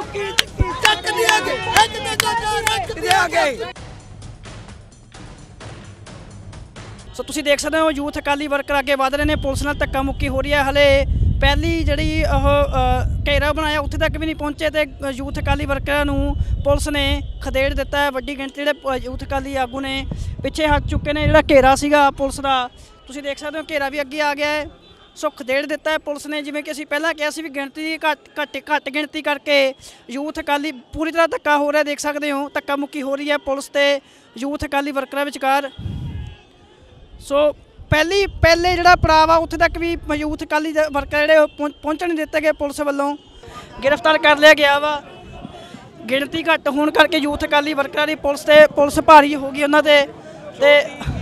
सो तुसीं देख सकते हो यूथ अकाली वर्कर अगे वध रहे हैं, पुलिस नाल धक्का मुक्की हो रही है। हले पहली जी घेरा बनाया उत्थे तक भी नहीं पहुँचे तो यूथ अकाली वर्करां नूं पुलिस ने खदेड़ दिता है। वड्डी गिणती जिहड़े यूथ अकाली आगू ने पिछे हट चुके हैं। जिहड़ा घेरा सीगा पुलिस का तुसीं देख सकते हो घेरा भी अगे आ गया है। सो खदेड़ दिता है पुलिस ने, जिवें कि असीं पहलां कहा सी भी गिणती घट गिणती करके यूथ अकाली पूरी तरह धक्का हो रहा, देख सकते हो धक्का मुक्की हो रही है पुलिस ते यूथ अकाली वर्करां विचकार। सो पहले जिहड़ा पड़ाव आ उत्थे तक भी यूथ अकाली वर्कर जिहड़े पहुँचण नहीं दिते गए, पुलिस वालों गिरफ्तार कर लिया गया वा। गिणती घट होने करके यूथ अकाली वर्करां दी पुलिस भारी हो गई उन्हां ते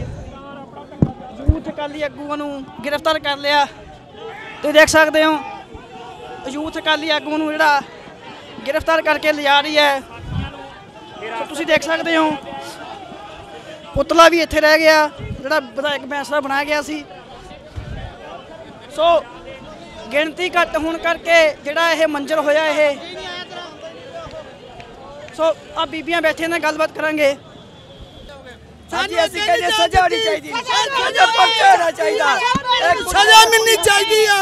यूथ अकाली आगूआं नूं गिरफ्तार कर लिया। तुसीं देख सकते हो यूथ अकाली आगू नूं जिहड़ा गिरफ्तार करके लिजा रही है। तो तुसीं देख सकते हो पुतला भी इत्थे रह गया जिहड़ा विधायक बैंसला बनाया गया सी। सो गिणती घट होने करके जिहड़ा यह मंजर होया है। सो आ बीबियां बैठे ने गलबात करांगे। सजा मिलनी चाहिए,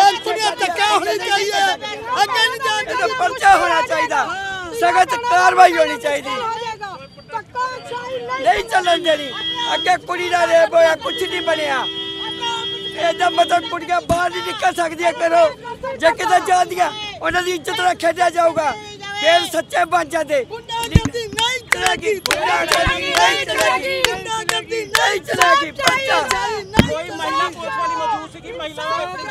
पर्चा होना चाहिए, सख्त कार्रवाई होनी चाहिए, नहीं चलन देनी। अगे कुड़ी का रेप होया कुछ नहीं बनया, ਇਹਦਾ मतलब कुड़ियां बाहर नहीं निकल सकदियां। करो जे किते जांदियां उन्हां दी इज्जत नाल खेडिया जाऊगा, फिर सच्चे बन जाते। नहीं चलेगी, नहीं चलेगी, नहीं चलेगी। पर्चा कोई महिला पुलिस वाली मौजूद सी कि महिला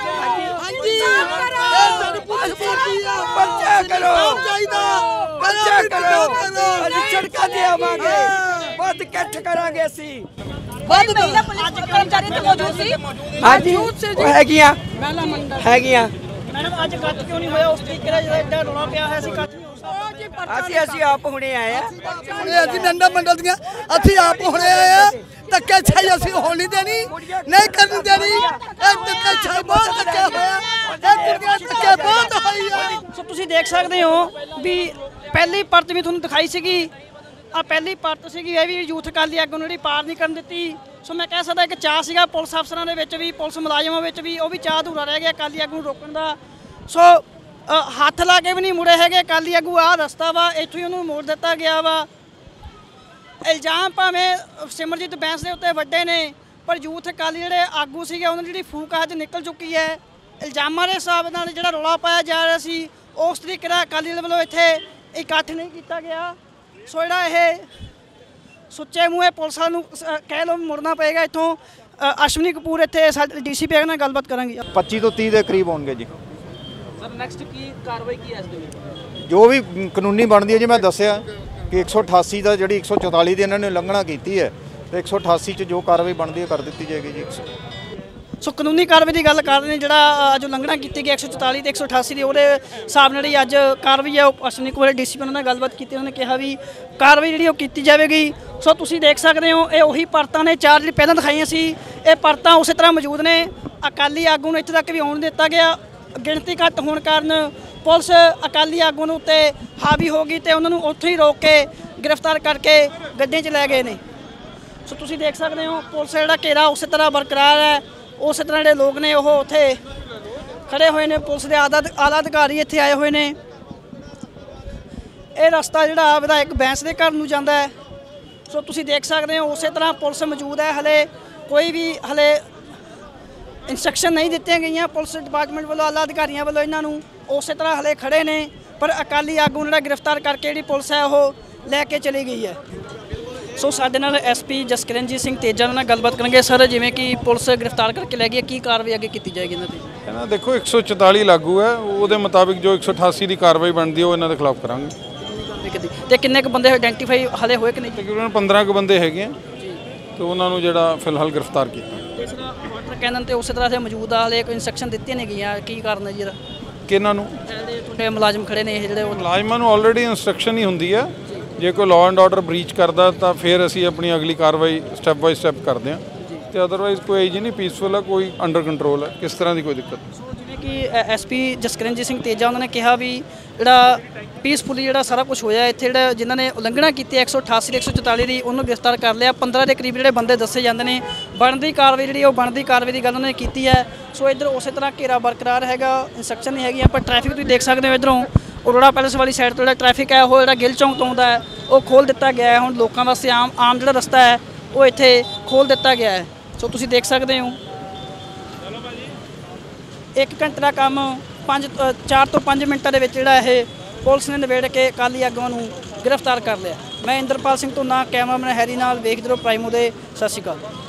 पर्चा करो, पर्चा करो, असीं सड़कां ते आवांगे, बहुत इकट्ठ करांगे असीं। महिला पुलिस कर्मचारी तो मौजूद सी? हाँ जी हैगियां हैगियां। मैडम अज कट क्यों नहीं होया उस तरीके दा जिहड़ा एडा रौला पिया है? ਅਸੀਂ ਆਪ ਹੁਣੇ ਆਏ ਆ, ਅਸੀਂ ਨੰਦਾ ਮੰਡਲ ਦੀਆਂ ਅਸੀਂ ਆਪ ਹੁਣੇ ਆਏ ਆ। ਧੱਕੇ ਛਾਈ ਅਸੀਂ ਹੋਣ ਨਹੀਂ ਦੇਣੀ, ਨਹੀਂ ਕਰਨ ਦੇਣੀ। ਇਹ ਧੱਕੇ ਛਾਈ ਬਹੁਤ ਧੱਕੇ ਹੋਇਆ, ਇਹ ਕੁੜੀਆਂ ਧੱਕੇ ਬਹੁਤ ਹੋਈ ਆ। ਸੋ ਤੁਸੀਂ ਦੇਖ ਸਕਦੇ ਹੋ ਵੀ ਪਹਿਲੀ ਪਰਤ ਵੀ ਤੁਹਾਨੂੰ ਦਿਖਾਈ ਸੀਗੀ। ਆ ਪਹਿਲੀ ਪਰਤ ਸੀਗੀ ਇਹ ਵੀ ਯੂਥ ਅਕਾਲੀ ਆਗੂ ਨੂੰ ਜਿਹੜੀ ਪਾਰ ਨਹੀਂ ਕਰਨ ਦਿੱਤੀ। ਸੋ ਮੈਂ ਕਹਿ ਸਕਦਾ ਕਿ ਚਾਅ ਸੀਗਾ ਪੁਲਿਸ ਅਫਸਰਾਂ ਦੇ ਵਿੱਚ ਵੀ, ਪੁਲਿਸ ਮੁਲਾਜ਼ਮਾਂ ਵਿੱਚ ਵੀ, ਉਹ ਵੀ ਚਾਅ ਅਧੂਰਾ ਰਹਿ ਗਿਆ ਅਕਾਲੀ ਆਗੂ ਨੂੰ ਰੋਕਣ ਦਾ। ਸੋ हथ ला के भी नहीं मुड़े है अकाली आगू। आ रस्ता वा इत्थों ही उन्होंने मोड़ दिता गया वा। इल्जाम भावें सिमरजीत बैंस के उत्ते वड्डे ने, पर यूथ अकाली जिहड़े आगू सीगे उन्होंने जिहड़ी फूक अज निकल चुकी है। इल्जामां दे हिसाब नाल जिहड़ा रौला पाया जा रहा सी उस तरीके नाल अकाली दल वल्लों इत्थे इकट्ठ नहीं किया गया। सो जिहड़ा इह सुच्चे मूँहे पुलिस नूं कह लो मुड़ना पएगा इत्थों। अश्विनी कपूर इत्थे साडे DCP नाल गलबात करांगे। 25 ਤੋਂ 30 ਦੇ ਕਰੀਬ ਹੋਣਗੇ ਜੀ। सर नैक्सट की कार्रवाई की है इस जो भी कानूनी बनती है जी, मैं दसिया कि 188 का जी 144 की इन्होंने उलंघना की है तो 188 च जो कार्रवाई बनती है कर दी जाएगी जी। सो कानूनी कार्रवाई की गल कर रहे हैं, जिहड़ा अज उलंघना की गई 144 ते 188 की उहदे हिसाब नाल अज कार्रवाई है अश्विनी कुमार DCP उन्होंने गलबात की। उन्होंने कहा भी कार्रवाई जिहड़ी ओह कीती जाएगी। सो तुसीं देख सकते हो ये उही परतां ने चार जिहड़ी पहलां दिखाईआं सी, ये परतां उस तरह मौजूद ने। अकाली आगू नूं इत्थे तक भी आउण दिता गया। गिणती घट होने कारण पुलिस अकाली आगू उत्ते हावी हो गई तो उन्होंने उत्थे ही रोक के गिरफ्तार करके गड्डियां च लै गए ने। सो तुसीं देख सकते हो पुलिस का जिहड़ा घेरा उस तरह बरकरार है। उस तरह जिहड़े लोग ने वो उत्थे खड़े हुए ने, पुलिस के आला अधिकारी इत्थे आए हुए ने। ये रस्ता जिहड़ा विधायक बैंस के घर नूं जांदा है। सो तुसीं देख सकते हो उस तरह पुलिस मौजूद है। हले कोई भी हले इंस्ट्रक्शन नहीं दित्तियां गईयां पुलिस डिपार्टमेंट वालों, आला अधिकारियों वालों। इन्हों उस तरह हले खड़े ने, पर अकाली आगू जिहड़ा गिरफ्तार करके जिहड़ी पुलिस है वो लैके चली गई है। सो साडे नाल SP जसकिरनजीत सिंह तेजा नाल गलबात करेंगे। सर जिवें कि पुलिस गिरफ्तार करके लै गई, की कार्रवाई अगे की जाएगी इन्हां ते? देखो 144 लागू है, वो मुताबिक जो 188 की कार्रवाई बनती है वो इन्हां दे खिलाफ करांगे। ते किन्ने क बंदे आइडेंटिफाई हले होए कि नहीं? तकरीबन 15 क बंदे हैगे तो उन्हां नूं जिहड़ा फिलहाल गिरफ्तार किया। कहने तो उस तरह से मौजूद आ हले कोई इंस्ट्रक्शन दी नहीं गई, की कारण है जी? किन्हां नूं? तुहाडे मुलाजम खड़े ने जिहड़े मुलाजमां नूं ऑलरेडी इंस्ट्रक्शन ही हुंदी है, जे कोई लॉ एंड ऑर्डर ब्रीच करता तो फिर असी अपनी अगली कार्रवाई स्टैप बाय स्टैप करते हैं। तो अदरवाइज कोई एज नहीं, पीसफुल है, कोई अंडर कंट्रोल है, किस तरह की कोई दिक्कत नहीं। जिवें कि SP जसकिरनजीत सिंह तेजा उन्होंने कहा भी जिहड़ा ਪੀਸਫੁਲੀ ਜਿਹੜਾ ਸਾਰਾ ਕੁਝ ਹੋਇਆ ਇੱਥੇ, ਜਿਹੜਾ ਜਿਨ੍ਹਾਂ ਨੇ ਉਲੰਘਣਾ ਕੀਤੀ 188 ਤੇ 144 ਦੀ, ਉਹਨੂੰ ਗ੍ਰਿਫਤਾਰ ਕਰ ਲਿਆ। 15 ਦੇ ਕਰੀਬ ਜਿਹੜੇ ਬੰਦੇ ਦੱਸੇ ਜਾਂਦੇ ਨੇ। ਬਣਦੀ ਕਾਰਵਾਈ ਜਿਹੜੀ ਉਹ ਬਣਦੀ ਕਾਰਵਾਈ ਦੀ ਗੱਲ ਉਹਨਾਂ ਨੇ ਕੀਤੀ ਹੈ। ਸੋ ਇੱਧਰ ਉਸੇ ਤਰ੍ਹਾਂ ਘੇਰਾ ਬਰਕਰਾਰ ਹੈਗਾ, ਇੰਸਟਰਕਸ਼ਨ ਨਹੀਂ ਹੈਗੀਆਂ। ਪਰ ਟ੍ਰੈਫਿਕ ਤੁਸੀਂ ਦੇਖ ਸਕਦੇ ਹੋ ਇੱਧਰੋਂ ਅਰੋੜਾ ਪੈਲੇਸ ਵਾਲੀ ਸਾਈਡ ਤੋਂ ਜਿਹੜਾ ਟ੍ਰੈਫਿਕ ਹੈ ਉਹ ਜਿਹੜਾ ਗਿੱਲ ਚੌਂਕ ਤੋਂ ਆਉਂਦਾ ਹੈ ਉਹ ਖੋਲ੍ਹ ਦਿੱਤਾ ਗਿਆ ਹੈ। ਹੁਣ ਲੋਕਾਂ ਵਾਸਤੇ ਆਮ ਜਿਹੜਾ ਰਸਤਾ ਹੈ ਉਹ ਇੱਥੇ ਖੋਲ੍ਹ ਦਿੱਤਾ ਗਿਆ ਹੈ। ਸੋ ਤੁਸੀਂ ਦੇਖ ਸਕਦੇ ਹੋ 1 ਘੰਟੇ ਦਾ ਕੰਮ 4 ਤੋਂ 5 ਮਿੰਟਾਂ ਦੇ ਵਿੱਚ ਜਿਹੜਾ ਇਹ ਪੁਲਿਸ ਨੇ ਨਿਬੇੜ ਕੇ ਅਕਾਲੀ ਆਗੂਆਂ ਨੂੰ ਗ੍ਰਿਫਤਾਰ ਕਰ ਲਿਆ। ਮੈਂ ਇੰਦਰਪਾਲ ਸਿੰਘ ਧੁੰਨਾ, ਕੈਮਰਾਮੈਨ ਹੈਰੀ ਨਾਲ, ਵੇਖਦੇ ਰਹੋ ਪ੍ਰਾਈਮ ਉਹਦੇ। ਸਤਿ ਸ਼੍ਰੀ ਅਕਾਲ।